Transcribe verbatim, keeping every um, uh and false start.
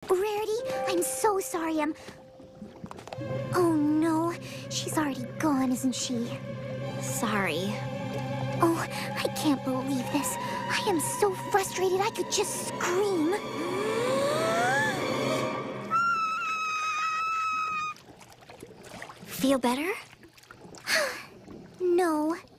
Rarity, I'm so sorry. I'm... Oh, no. She's already gone, isn't she? Sorry. Oh, I can't believe this. I am so frustrated I could just scream. Feel better? No.